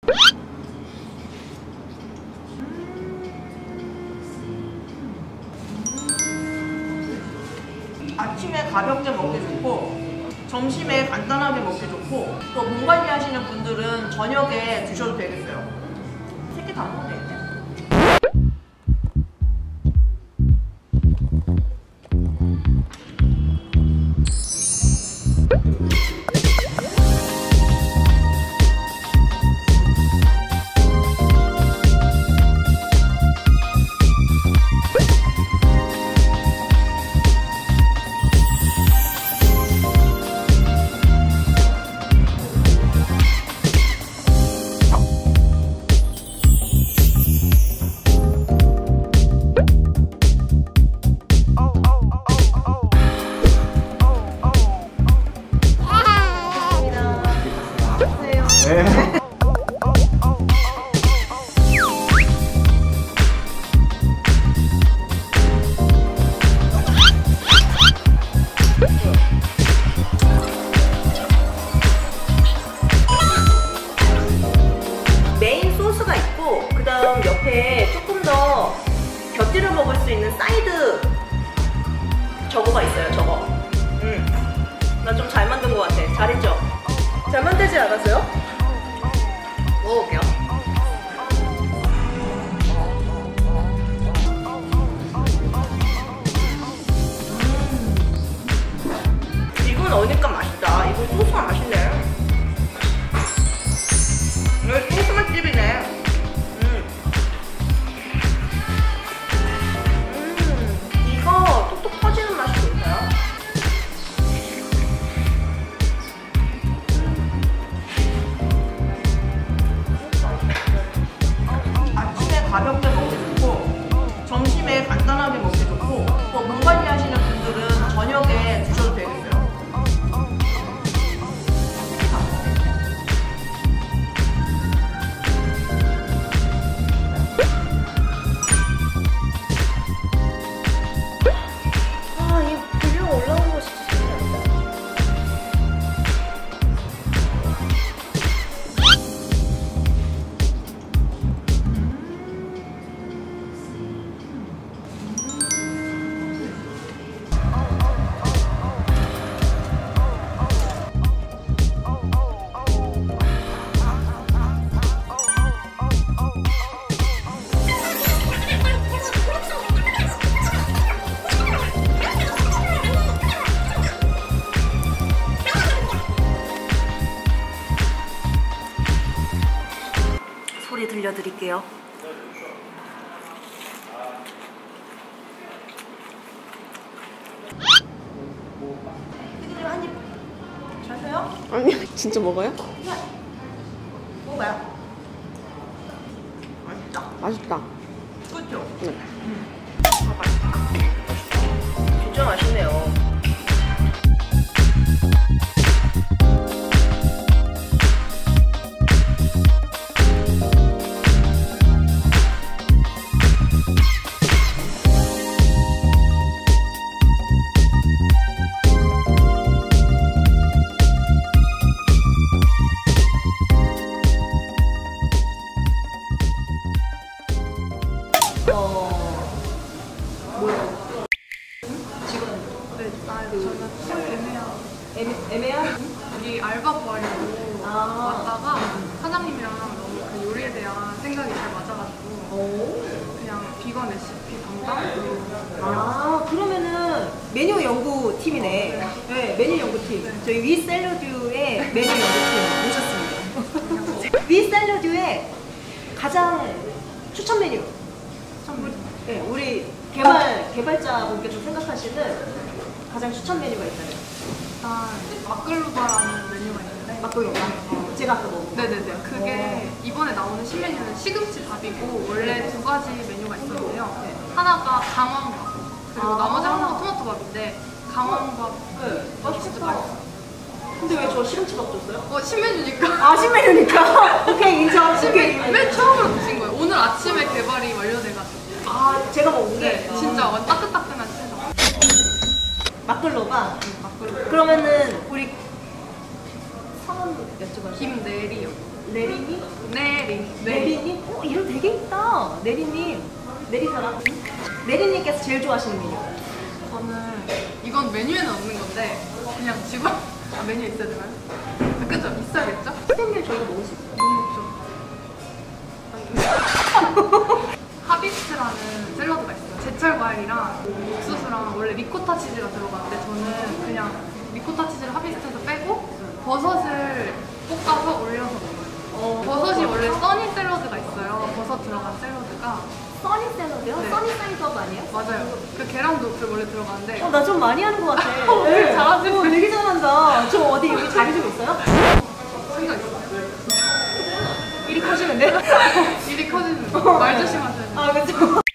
아침에 가볍게 먹기 좋고 점심에 간단하게 먹기 좋고 또 몸 관리하시는 분들은 저녁에 드셔도 되겠어요. 3개 다 먹으면 되겠네. 메인 소스가 있고 그 다음 옆에 조금 더 곁들여 먹을 수 있는 사이드 저거가 있어요. 저거. 나 좀 잘 만든 것 같아. 잘했죠? 잘 만들지 않았어요? 먹어볼게요. 이건 어니까 맛있다. 이건 소스가 맛있네. 여기 소스 맛집이네. 이거 톡톡 터지는 맛이 좋다. 아침에 가볍게 먹기 좋고 점심에 간단하게 먹기 좋고 또 몸 관리하시는 분들은 저녁에 드셔도 되겠어요. 소리 들려드릴게요. 한 입 자세요? 아니 진짜 먹어요? 먹어봐요. 맛있다. 맛있다. 그렇죠? 네. 진짜 맛있네요. 애매야? 여기 알바 구하려고 왔다가 사장님이랑 너무 그 요리에 대한 생각이 잘 맞아가지고 그냥 비건 레시피 담당? 그러면은 메뉴 연구팀이네. 네, 메뉴 연구팀. 네. 저희 위샐러드의 메뉴 연구팀 모셨습니다. 위샐러드의 가장 추천 메뉴. 네, 우리 개발자분께서 생각하시는 가장 추천 메뉴가 있나요? 일단 마클루바라는 메뉴가 있는데 막걸리가? 제가 아까 먹은 거. 네네네. 그게 이번에 나오는 신메뉴는 시금치 밥이고 원래 2가지 메뉴가 있었는데요. 네. 하나가 강황밥 그리고 나머지 하나가 토마토밥인데 강황밥 맛있겠다. 맛있어. 근데 왜 저 시금치밥 줬어요? 신메뉴니까. 신메뉴니까? 오케이, 인정. 오케이. 맨 처음으로 드신 거예요. 오늘 아침에 개발이 완료돼가지고. 제가 먹은 게? 네, 진짜 따끈따끈한 채소. 막걸로바? 막걸리. 그러면은 우리 성함 여쭤봐요. 김내리요. 내림이? 네, 내리. 내리님? 이름 되게 있다. 내리님. 내리사랑. 내리님께서 제일 좋아하시는 메뉴. 저는 이건 메뉴에는 없는 건데 그냥 직원 메뉴에 있어야 되나요? 그죠? 있어야겠죠? 스팸을 저희가 먹을 수 있어요. 못 먹죠. 하비스트라는 샐러드가 있어요. 제철 과일이랑 옥수수랑 원래 리코타 치즈가 들어가는데 저는 그냥 리코타 치즈를 하비스트에서 빼고 버섯을 볶아서 올려서 먹어요. 버섯이 원래 써니 샐러드가 있어요. 버섯 들어간 샐러드가. 써니 샐러드요? 네. 써니 사이드업 아니에요? 맞아요. 그 계란도 원래 들어가는데 나 좀 많이 하는 것 같아. 되게 잘하시네. 되게 잘한다. 저 어디 여기 잘해주고 있어요? 소리가 있어요. 일이 커지는데? 일이 커지는 말 조심하셔야 돼요. 아, 그쵸.